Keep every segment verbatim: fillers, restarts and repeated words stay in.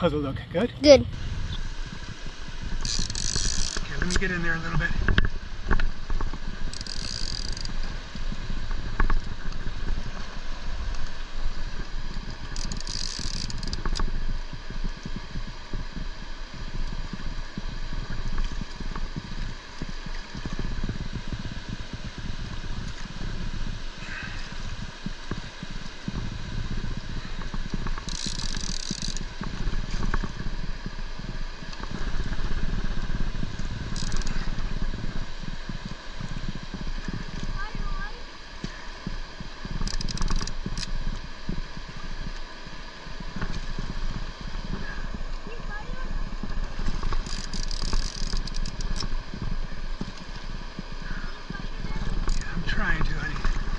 How's it look? Good? Good. Okay, let me get in there a little bit. Trying to, honey.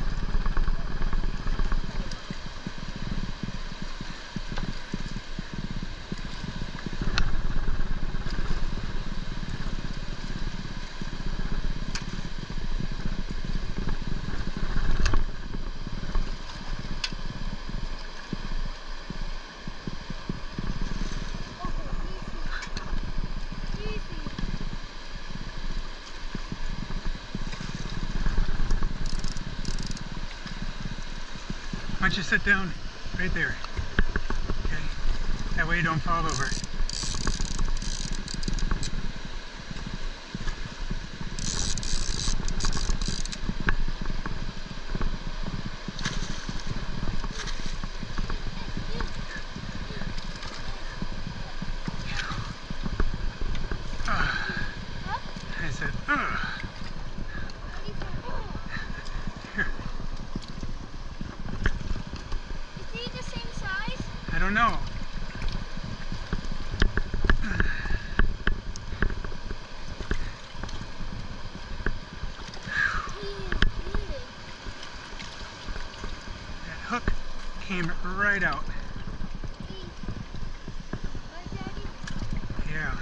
Why don't you sit down right there, okay? That way you don't fall over. I said, ugh. I don't know. That hook came right out. Yeah.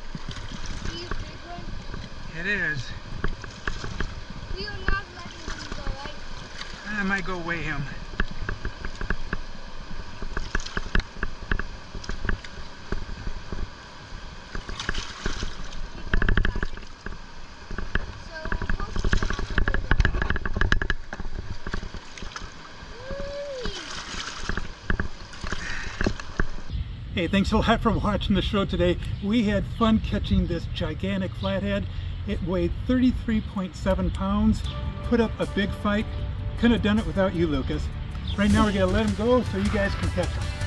It is. We are not letting him go, right? I might go weigh him. Hey, thanks a lot for watching the show today. We had fun catching this gigantic flathead. It weighed thirty-three point seven pounds, put up a big fight. Couldn't have done it without you, Lucas. Right now we're gonna let him go so you guys can catch him.